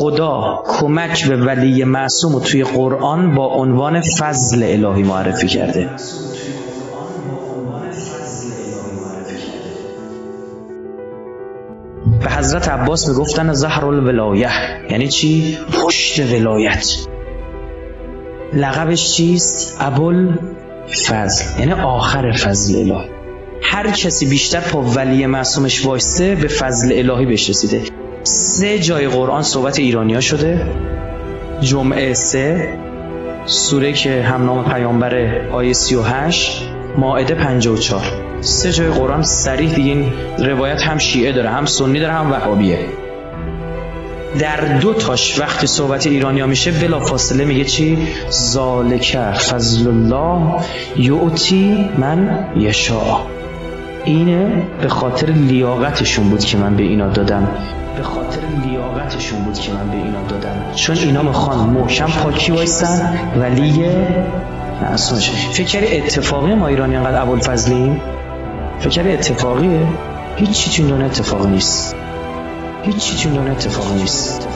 خدا کمک به ولی معصوم رو توی قرآن با عنوان فضل الهی معرفی کرده. به حضرت عباس میگفتن زهر الولایه، یعنی چی؟ پشت ولایت. لقبش چیست؟ ابوالفضل، یعنی آخر فضل الهی. هر کسی بیشتر پا ولی معصومش وایسته به فضل الهی بهش رسیده. 3 جای قرآن صحبت ایرانیا شده. جمعه 3، سوره که همنام پیامبر آیه 38، مائده 54. 3 جای قرآن صریح دیگه. این روایت هم شیعه داره، هم سنی داره، هم وهابیه. در 2 تاش وقتی صحبت ایرانیا میشه بلا فاصله میگه چی؟ ذالک فضل الله یؤتی من یشاء. اینه به خاطر لیاقتشون بود که من به اینا دادم. به خاطر لیاقتشون بود که من به اینا دادم، چون اینا میخوان محکم پاکی وایسن ولی معصومش. فکر کردی اتفاقی ما ایرانی انقدر ابوالفضلیم؟ فکر کردی اتفاقیه؟ هیچ چی تو دنیا اتفاقی نیست. هیچ چی تو دنیا اتفاقی نیست.